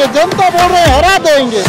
जनता बोल रहे हरा देंगे।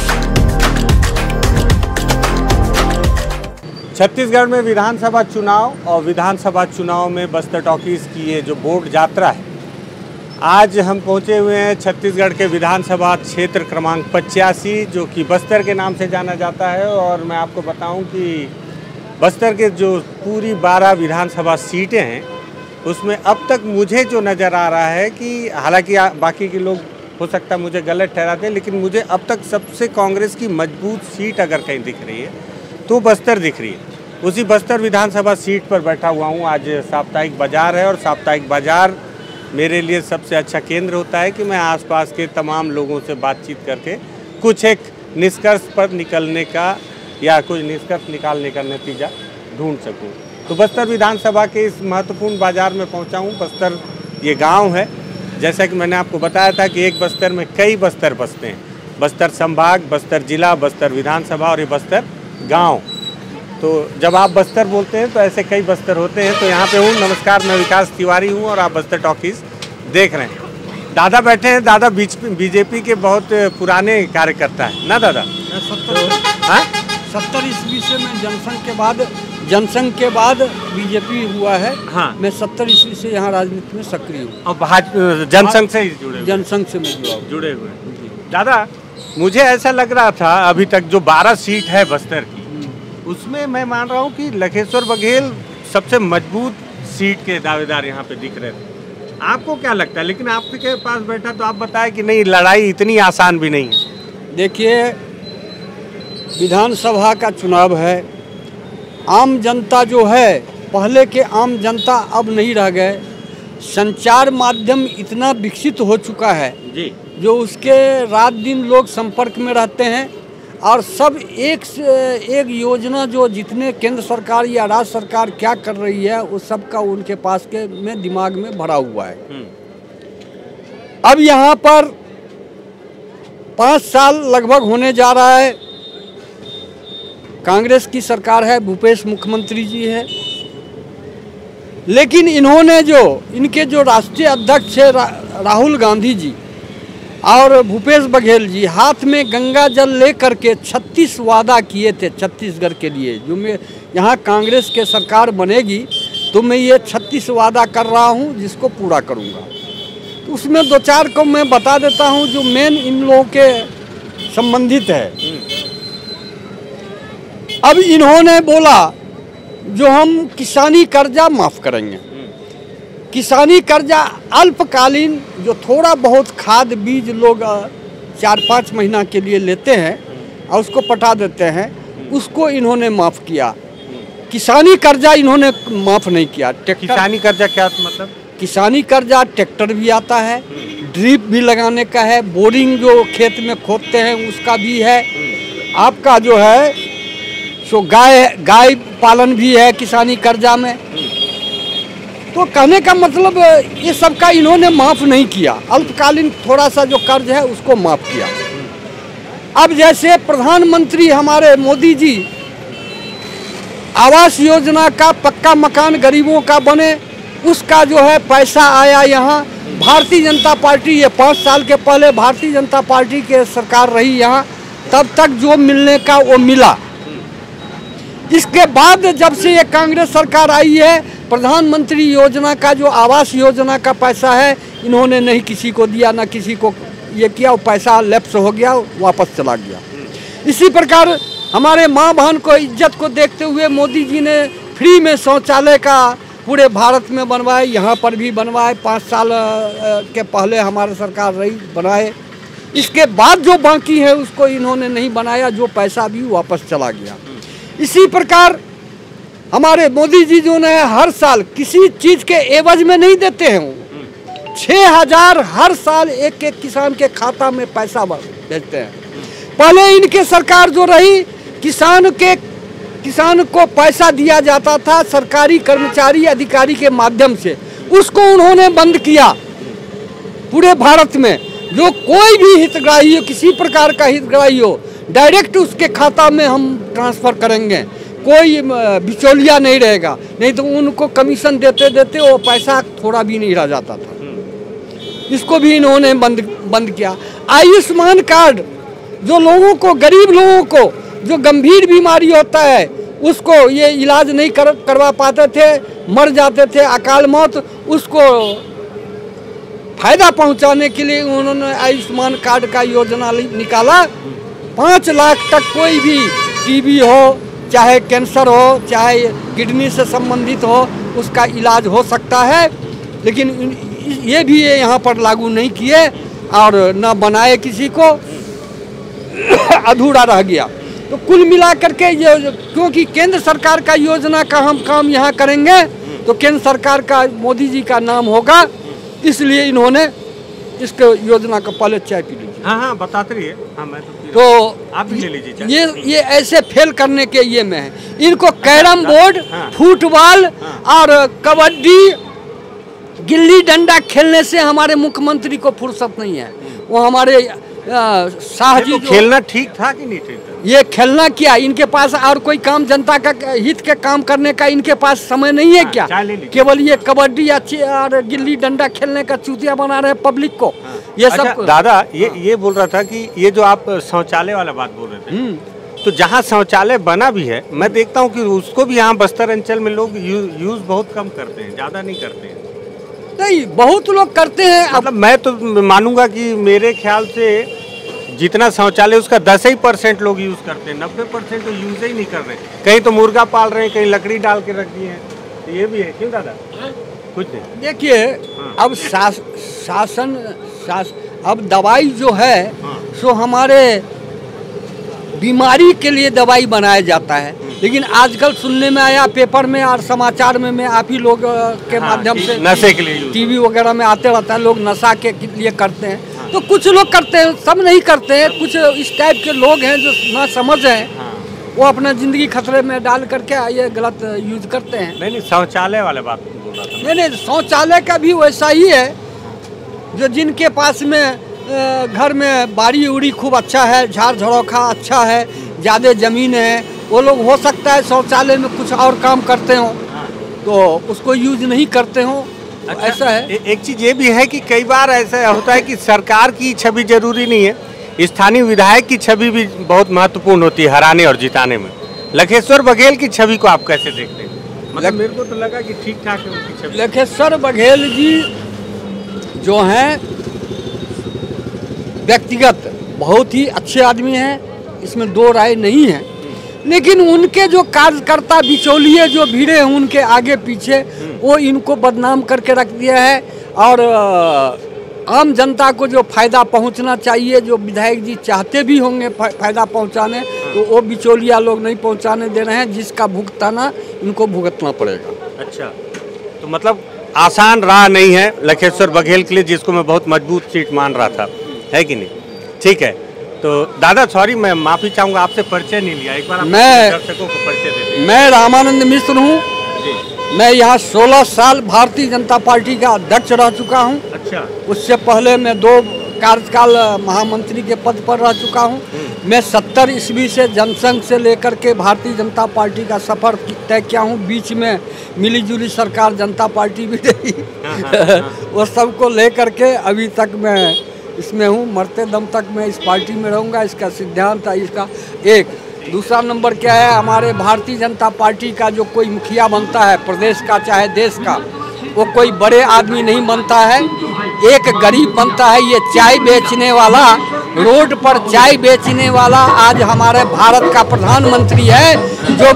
छत्तीसगढ़ में विधानसभा चुनाव और विधानसभा चुनाव में बस्तर टॉकीज की ये जो बोर्ड यात्रा है, आज हम पहुंचे हुए हैं छत्तीसगढ़ के विधानसभा क्षेत्र क्रमांक 85 जो कि बस्तर के नाम से जाना जाता है। और मैं आपको बताऊं कि बस्तर के जो पूरी 12 विधानसभा सीटें हैं उसमें अब तक मुझे जो नज़र आ रहा है कि हालांकि बाकी के लोग हो सकता है मुझे गलत ठहराते हैं, लेकिन मुझे अब तक सबसे कांग्रेस की मजबूत सीट अगर कहीं दिख रही है तो बस्तर दिख रही है। उसी बस्तर विधानसभा सीट पर बैठा हुआ हूँ। आज साप्ताहिक बाजार है और साप्ताहिक बाजार मेरे लिए सबसे अच्छा केंद्र होता है कि मैं आसपास के तमाम लोगों से बातचीत करके कुछ एक निष्कर्ष पर निकलने का या कुछ निष्कर्ष निकालने का नतीजा ढूंढ सकूं। तो बस्तर विधानसभा के इस महत्वपूर्ण बाजार में पहुंचा हूं। बस्तर ये गांव है, जैसा कि मैंने आपको बताया था कि एक बस्तर में कई बस्तर बसते हैं। बस्तर संभाग, बस्तर जिला, बस्तर विधानसभा और ये बस्तर गाँव। तो जब आप बस्तर बोलते हैं तो ऐसे कई बस्तर होते हैं। तो यहाँ पे हूँ। नमस्कार, मैं विकास तिवारी हूँ और आप बस्तर टॉकीज देख रहे हैं। दादा बैठे हैं। दादा बीजेपी के बहुत पुराने कार्यकर्ता हैं ना दादा? 70 ईस्वी से मैं जनसंघ के बाद बीजेपी हुआ है। हाँ, मैं 70 ईस्वी से यहाँ राजनीति में सक्रिय हूँ और जनसंघ से ही जनसंघ से मैं जुड़े हुए हैं। दादा, मुझे ऐसा लग रहा था अभी तक जो 12 सीट है बस्तर की, उसमें मैं मान रहा हूँ कि लखेश्वर बघेल सबसे मजबूत सीट के दावेदार यहाँ पे दिख रहे थे। आपको क्या लगता है? लेकिन आपके पास बैठा तो आप बताएं कि नहीं, लड़ाई इतनी आसान भी नहीं है। देखिए, विधानसभा का चुनाव है। आम जनता जो है, पहले के आम जनता अब नहीं रह गए। संचार माध्यम इतना विकसित हो चुका है जी, जो उसके रात दिन लोग संपर्क में रहते हैं और सब एक से एक योजना जो जितने केंद्र सरकार या राज्य सरकार क्या कर रही है उस सब का उनके पास के में दिमाग में भरा हुआ है। अब यहाँ पर 5 साल लगभग होने जा रहा है। कांग्रेस की सरकार है, भूपेश मुख्यमंत्री जी है, लेकिन इनके जो राष्ट्रीय अध्यक्ष है राहुल गांधी जी और भूपेश बघेल जी हाथ में गंगा जल लेकर के 36 वादा किए थे छत्तीसगढ़ के लिए। जो मैं यहाँ कांग्रेस के सरकार बनेगी तो मैं ये 36 वादा कर रहा हूँ जिसको पूरा करूँगा। तो उसमें 2-4 को मैं बता देता हूँ जो मेन इन लोगों के संबंधित है। अब इन्होंने बोला जो हम किसानी कर्जा माफ़ करेंगे। किसानी कर्जा अल्पकालीन जो थोड़ा बहुत खाद बीज लोग 4-5 महीना के लिए लेते हैं और उसको पटा देते हैं, उसको इन्होंने माफ़ किया। किसानी कर्जा इन्होंने माफ़ नहीं किया। किसानी कर्जा क्या मतलब? किसानी कर्जा ट्रैक्टर भी आता है, ड्रिप भी लगाने का है, बोरिंग जो खेत में खोदते हैं उसका भी है, आपका जो है सो गाय पालन भी है किसानी कर्जा में। तो कहने का मतलब ये सब का इन्होंने माफ़ नहीं किया। अल्पकालीन थोड़ा सा जो कर्ज है उसको माफ़ किया। अब जैसे प्रधानमंत्री हमारे मोदी जी आवास योजना का पक्का मकान गरीबों का बने, उसका जो है पैसा आया यहाँ। भारतीय जनता पार्टी ये 5 साल के पहले भारतीय जनता पार्टी के सरकार रही यहाँ, तब तक जो मिलने का वो मिला। इसके बाद जब से ये कांग्रेस सरकार आई है, प्रधानमंत्री योजना का जो आवास योजना का पैसा है इन्होंने नहीं किसी को दिया, ना किसी को ये किया। वो पैसा लैप्स हो गया, वापस चला गया। इसी प्रकार हमारे माँ बहन को इज्जत को देखते हुए मोदी जी ने फ्री में शौचालय का पूरे भारत में बनवाए, यहाँ पर भी बनवाए। 5 साल के पहले हमारी सरकार रही, बनाए। इसके बाद जो बाकी है उसको इन्होंने नहीं बनाया, जो पैसा भी वापस चला गया। इसी प्रकार हमारे मोदी जी जो है हर साल किसी चीज़ के एवज में नहीं देते हैं। 6,000 हर साल एक एक किसान के खाता में पैसा भेजते हैं। पहले इनके सरकार जो रही, किसान को पैसा दिया जाता था सरकारी कर्मचारी अधिकारी के माध्यम से, उसको उन्होंने बंद किया पूरे भारत में। जो कोई भी हितग्राही हो, किसी प्रकार का हितग्राही हो, डायरेक्ट उसके खाता में हम ट्रांसफ़र करेंगे, कोई बिचौलिया नहीं रहेगा। नहीं तो उनको कमीशन देते देते वो पैसा थोड़ा भी नहीं रह जाता था। इसको भी इन्होंने बंद किया। आयुष्मान कार्ड जो लोगों को, गरीब लोगों को जो गंभीर बीमारी होता है उसको ये इलाज नहीं करवा पाते थे, मर जाते थे अकाल मौत, उसको फायदा पहुंचाने के लिए उन्होंने आयुष्मान कार्ड का योजना निकाला। 5 लाख तक कोई भी टीबी हो, चाहे कैंसर हो, चाहे किडनी से संबंधित हो, उसका इलाज हो सकता है। लेकिन ये भी ये यहाँ पर लागू नहीं किए और न बनाए, किसी को अधूरा रह गया। तो कुल मिला करके ये, क्योंकि केंद्र सरकार का योजना का हम काम यहाँ करेंगे तो केंद्र सरकार का, मोदी जी का नाम होगा, इसलिए इन्होंने इसके योजना का पहले चाय पी लीजिए। हाँ बताते रहिए। हाँ मैं तो आप भी ले लीजिए चाय। ये ऐसे फेल करने के ये में है। इनको कैरम बोर्ड, फुटबॉल और कबड्डी, गिल्ली डंडा खेलने से हमारे मुख्यमंत्री को फुर्सत नहीं है। वो हमारे शाह जी, खेलना ठीक था कि नहीं ठीक था? ये खेलना क्या, इनके पास और कोई काम, जनता का हित के काम करने का इनके पास समय नहीं है क्या? केवल ये कबड्डी और गिल्ली डंडा खेलने का चूतिया बना रहे हैं पब्लिक को। ये सब दादा ये बोल रहा था कि ये जो आप शौचालय वाला बात बोल रहे थे, तो जहाँ शौचालय बना भी है, मैं देखता हूँ कि उसको भी यहाँ बस्तर अंचल में लोग यूज बहुत कम करते हैं, ज्यादा नहीं करते हैं। नहीं, बहुत लोग करते हैं। मतलब मैं तो मानूंगा कि मेरे ख्याल से जितना शौचालय उसका 10% लोग यूज करते हैं, 90% तो यूज ही नहीं कर रहे। कहीं तो मुर्गा पाल रहे हैं, कहीं लकड़ी डाल के रख दिए हैं, तो ये भी है। क्यों दादा? कुछ नहीं। देखिए, अब अब दवाई जो है सो हमारे बीमारी के लिए दवाई बनाया जाता है। लेकिन आजकल सुनने में आया, पेपर में और समाचार में आप ही लोग के माध्यम से, नशे के लिए, टीवी वगैरह में आते रहता है, लोग नशा के लिए करते हैं। तो कुछ लोग करते हैं, सब नहीं करते हैं। कुछ इस टाइप के लोग हैं जो ना समझ हैं, वो अपना जिंदगी खतरे में डाल करके ये गलत यूज करते हैं। नहीं, शौचालय वाले बात बोल रहा था। नहीं, शौचालय का भी वैसा ही है। जो जिनके पास में घर में बाड़ी उड़ी खूब अच्छा है, झाड़ झड़ौखा अच्छा है, ज़्यादा ज़मीन है, वो लोग हो सकता है शौचालय में कुछ और काम करते हों, तो उसको यूज नहीं करते हों। अच्छा, ऐसा है। एक चीज़ ये भी है कि कई बार ऐसा होता है कि सरकार की छवि जरूरी नहीं है, स्थानीय विधायक की छवि भी बहुत महत्वपूर्ण होती है हराने और जिताने में। लखेश्वर बघेल की छवि को आप कैसे देखते हैं? मतलब मेरे को तो लगा कि ठीक ठाक है उनकी छवि। लखेश्वर बघेल जी जो हैं व्यक्तिगत बहुत ही अच्छे आदमी हैं, इसमें दो राय नहीं है। लेकिन उनके जो कार्यकर्ता बिचौलिए जो भिड़े हैं उनके आगे पीछे, वो इनको बदनाम करके रख दिया है। और आम जनता को जो फायदा पहुंचना चाहिए, जो विधायक जी चाहते भी होंगे फायदा पहुंचाने, तो वो बिचौलिया लोग नहीं पहुंचाने दे रहे हैं, जिसका भुगताना इनको भुगतना पड़ेगा। अच्छा, तो मतलब आसान राह नहीं है लखेश्वर बघेल के लिए, जिसको मैं बहुत मजबूत सीट मान रहा था, है कि नहीं? ठीक है, तो दादा सॉरी, मैं माफी चाहूँगा, आपसे परिचय नहीं लिया। एक बार मैं दर्शकों को परिचय दे दें। मैं रामानंद मिश्र हूँ। मैं यहाँ 16 साल भारतीय जनता पार्टी का अध्यक्ष रह चुका हूँ। अच्छा। उससे पहले मैं 2 कार्यकाल महामंत्री के पद पर रह चुका हूँ। मैं 70 ईस्वी से जनसंघ से लेकर के भारतीय जनता पार्टी का सफ़र तय किया हूँ। बीच में मिलीजुली सरकार जनता पार्टी भी रही वो सबको लेकर के अभी तक मैं इसमें हूँ। मरते दम तक मैं इस पार्टी में रहूँगा। इसका सिद्धांत है इसका। एक दूसरा नंबर क्या है, हमारे भारतीय जनता पार्टी का जो कोई मुखिया बनता है प्रदेश का चाहे देश का, वो कोई बड़े आदमी नहीं बनता है, एक गरीब बनता है। ये चाय बेचने वाला, रोड पर चाय बेचने वाला आज हमारे भारत का प्रधानमंत्री है। जो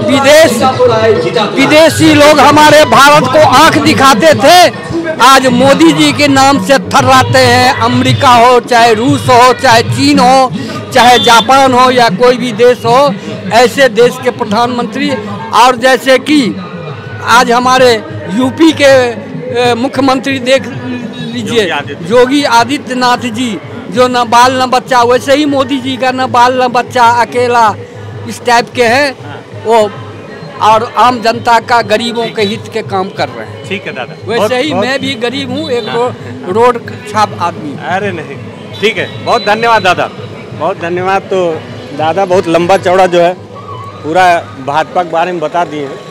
विदेशी लोग हमारे भारत को आंख दिखाते थे, आज मोदी जी के नाम से थर्राते हैं। अमेरिका हो, चाहे रूस हो, चाहे चीन हो, चाहे जापान हो या कोई भी देश हो, ऐसे देश के प्रधानमंत्री। और जैसे कि आज हमारे यूपी के मुख्यमंत्री देख लीजिए, योगी आदित्यनाथ जी, जो न बाल न बच्चा, वैसे ही मोदी जी का न बाल न बच्चा, अकेला इस टाइप के हैं वो, और आम जनता का गरीबों के हित के काम कर रहे हैं। ठीक है दादा, वैसे ही मैं भी गरीब हूँ, एक रोड छाप आदमी। अरे नहीं, ठीक है, बहुत धन्यवाद दादा, बहुत धन्यवाद। तो दादा बहुत लंबा चौड़ा जो है पूरा भाजपा के बारे में बता दिए हैं।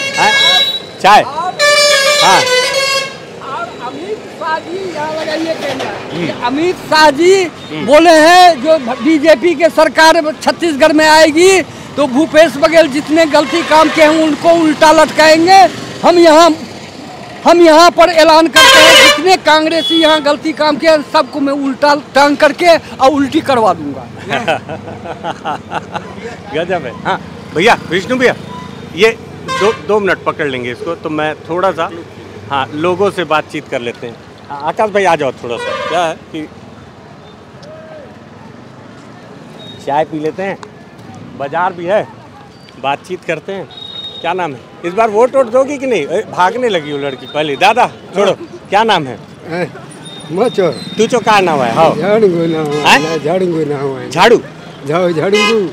चाय, हाँ, अमित शाह जी यहाँ लगाइए। अमित शाह जी बोले हैं जो बीजेपी के सरकार छत्तीसगढ़ में आएगी तो भूपेश बघेल जितने गलती काम किए हैं उनको उल्टा लटकाएंगे। हम यहाँ पर ऐलान करते हैं जितने कांग्रेसी यहाँ गलती काम किए सबको मैं उल्टा टांग करके और उल्टी करवा दूंगा। गजब है। हाँ भैया, विष्णु भैया, ये दो मिनट पकड़ लेंगे इसको, तो मैं थोड़ा सा हाँ लोगों से बातचीत कर लेते हैं। आकाश भाई आ जाओ थोड़ा सा। क्या है कि चाय पी लेते हैं, बाजार भी है, बातचीत करते हैं। क्या नाम है? इस बार वोट दोगी कि नहीं? भागने लगी वो लड़की पहले। दादा छोड़ो, क्या नाम है? मचो तू चो का नाम है? हाँ झाड़ू ना हुआ, झाड़ू ना हुआ, झाड़ू झाड़ू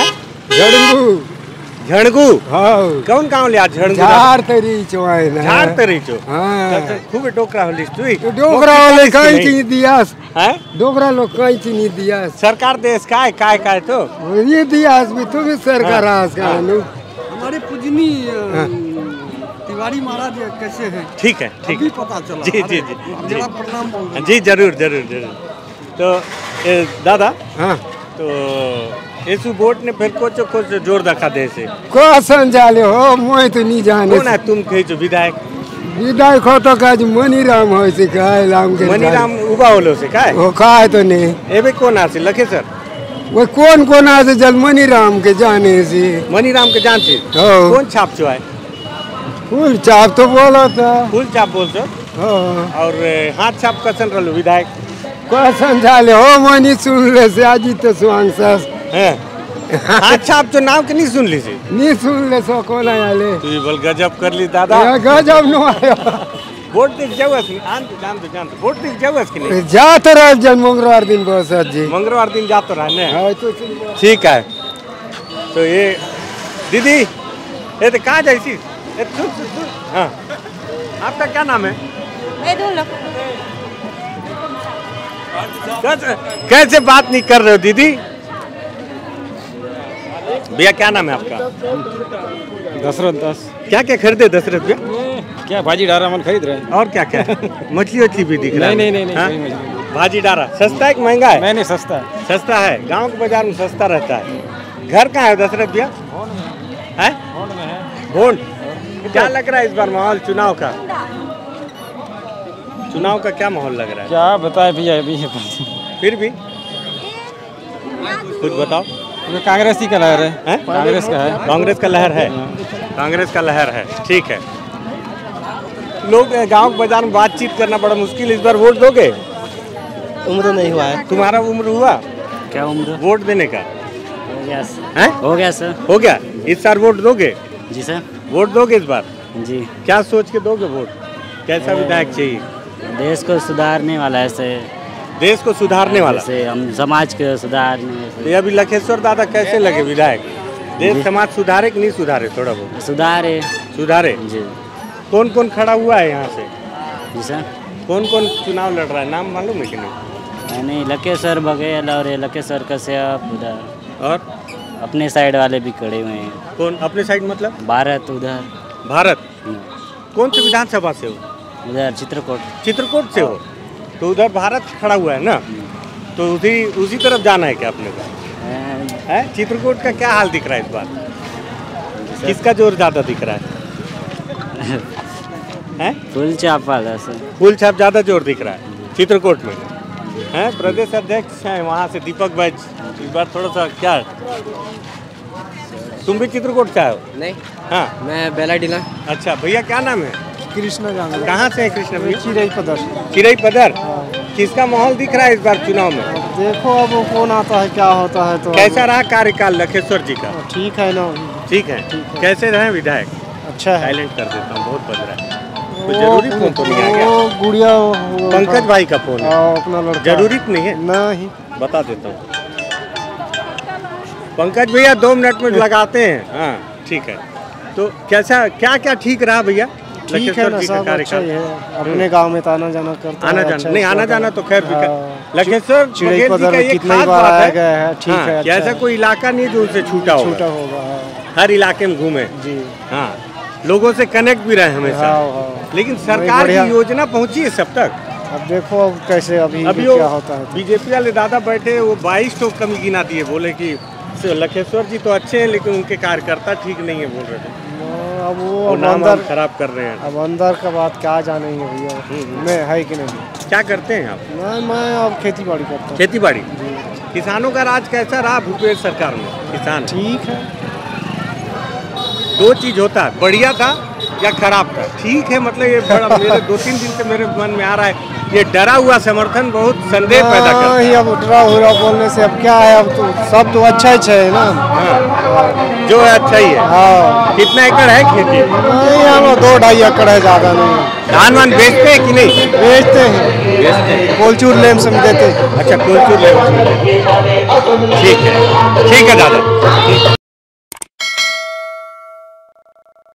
झड़गू। हाँ कौन गाँव लिया झड़गू? झाड़ तरी चोआए ना, झाड़ तरी चो। हाँ खूब डोकरा होली तू। डोकरा वाले कहीं चीनी दियास, हैं? डोकरा लोग कहीं चीनी दियास। सरकार देश काय तो ये दियास भी तो भी सरकार आस का नु। हमारे पूजनी तिवारी महाराज कैसे हैं? ठीक है, ठीक है, पता चला। जी जी जी जी प्रणाम बोल जी, जरूर जरूर जरूर। तो दादा, हाँ तो इस वोट ने फिर कुछ जोर रखा दे से को संजाले हो मोय तो नहीं जाने। कौन है तुम कही जो विधायक? विदाई खो तो काज मनीराम हो से काय लाम के मनीराम उबा होलो से काय वो काय तो नहीं एबे कौन आसे लखे सर? वो कौन आज जल मनीराम के जाने से मनीराम के जान से हो कौन छाप चो है? फूल चाप तो बोला था। फूल छाप बोल सो हो और हाथ छाप कसन रलो विधायक को संजाले हो मनी सुन ले से आज तो सुआंसस हैं। हाथ छाप तो नाम के नहीं सुन ली से नहीं सुन ले सो कौन आले तू बल गजब कर ली दादा। या गजब नो आया वोट दिख जाओस की जान तो वोट दिख जाओस की नहीं? जात रह जन मंगलवार दिन बस जी मंगलवार दिन जातो रहा ने। हां तो ठीक है। तो ये दीदी ये तो कहाँ जाइसी? हाँ आपका क्या नाम है? कैसे बात नहीं कर रहे हो दीदी? भैया क्या नाम है आपका? दशरथ दास। क्या क्या खरीदे दशरथ भैया? क्या भाजी डारा मन खरीद रहे हैं? और क्या क्या मछली वछली भी दिख रहा है? नहीं हाँ? कोई मछली भाजी डारा सस्ता है कि महंगा है? नहीं सस्ता है। सस्ता है, गांव के बाजार में सस्ता रहता है। घर कहाँ है दशरथ भैया? है भोंड। क्या लग रहा है इस बार माहौल चुनाव का? चुनाव का क्या माहौल लग रहा है? क्या बताए भैया अभी फिर भी कुछ बताओ। कांग्रेस ही का लहर है, हैं? कांग्रेस का है। कांग्रेस का लहर है, कांग्रेस का लहर है। ठीक है। लोग गांव के बाजार में बातचीत करना बड़ा मुश्किल। इस बार वोट दोगे? उम्र नहीं हुआ है। तुम्हारा उम्र हुआ क्या उम्र? वोट देने का? हो गया हैं? हो गया सर। हो गया। इस बार वोट दोगे? जी सर। वोट दोगे इस बार? जी। क्या सोच के दोगे वोट? कैसा विधायक चाहिए? देश को सुधारने वाला है से, देश को सुधारने वाला। जैसे हम समाज को सुधारने तो ये अभी लखेश्वर दादा कैसे लगे विधायक? देश समाज सुधारे कि नहीं सुधारे? थोड़ा बहुत सुधारे। सुधारे। जी कौन कौन खड़ा हुआ है यहाँ से? जी सर। कौन कौन चुनाव लड़ रहा है? नाम मालूम है कि नहीं? नहीं, लखेश्वर बघेल और ये लखेश्वर कश्यप उधर, और अपने साइड वाले भी खड़े हुए हैं। कौन अपने साइड मतलब? भारत उधर, भारत। कौन सी विधानसभा से हो? उधर चित्रकूट। चित्रकूट से हो तो उधर भारत खड़ा हुआ है ना, तो उसी तरफ जाना है क्या अपने को? है चित्रकूट का क्या हाल दिख रहा है इस बार? किसका जोर ज्यादा दिख रहा है? हैं? फुल चाप वाला सर। फूल छाप ज्यादा जोर दिख रहा है चित्रकूट में। हैं? प्रदेश अध्यक्ष हैं वहाँ से दीपक बैज। इस बार थोड़ा सा क्या तुम भी चित्रकूट से हो? नहीं, हाँ मैं बेलाडीला। अच्छा भैया क्या नाम है? कृष्ण जान कहाँ से है कृष्ण भैया? चिरई पदर। चिरई पदर। किसका माहौल दिख रहा है इस बार चुनाव में? देखो अब कौन आता है क्या होता है। तो कैसा रहा कार्यकाल लखेश्वर जी का? ठीक है ना। ठीक है। कैसे रहे विधायक? अच्छा है। साइलेंट कर देता हूँ, बहुत बज रहा है। तो जरूरी फोन तो नहीं आ गया? वो गुड़िया पंकज भाई का फोन है। अपना लड़का। जरूरी तो नहीं है? नहीं बता देता हूँ। पंकज भैया 2 मिनट में लगाते हैं। हाँ ठीक है। तो कैसा क्या क्या ठीक रहा भैया? ठीक है ना, सब अच्छा ही है। अपने गांव में तो आना जाना करता आना है। जाना नहीं, आना जाना तो खैर चिड़ई लखेश्वर बघेल जी पदर का एक कितनी खास बार बात आया है। गया है। ठीक हाँ, है। कि ऐसा कोई इलाका नहीं जो उनसे छूटा होगा। होगा। हर इलाके में घूमे। जी हाँ लोगों से कनेक्ट भी रहे हमेशा। हाँ। लेकिन सरकार की योजना पहुंची है सब तक? अब देखो अब कैसे अभी क्या होता है। बीजेपी वाले दादा बैठे वो 22 तो कमी गिना दिए, बोले कि लखेश्वर जी तो अच्छे हैं लेकिन उनके कार्यकर्ता ठीक नहीं है बोल रहे थे। अब वो नाम अंदर खराब कर रहे हैं। अब अंदर का बात क्या जानेंगे भैया, मैं है कि नहीं। क्या करते हैं आप? मैं अब खेती बाड़ी करता हूँ। खेती बाड़ी। किसानों का राज कैसा रहा भूपेश सरकार में? किसान ठीक है। दो चीज होता है, बढ़िया था या खराब था। ठीक है मतलब ये बड़ा मेरे 2-3 दिन से मेरे मन में आ रहा है, ये डरा हुआ समर्थन बहुत संदेह पैदा करता है। अब डरा हुआ बोलने से अब क्या है, अब तो सब तो अच्छा ही है ना। हाँ, जो है अच्छा ही है। हाँ। कितना एकड़ है खेती? नहीं हम 2-2.5 एकड़ है, ज़्यादा नहीं। धान वान बेचते हैं कि नहीं? बेचते हैं, कोलचूर लेम से देते हैं। अच्छा कोलचूर लेम। ठीक है दादा।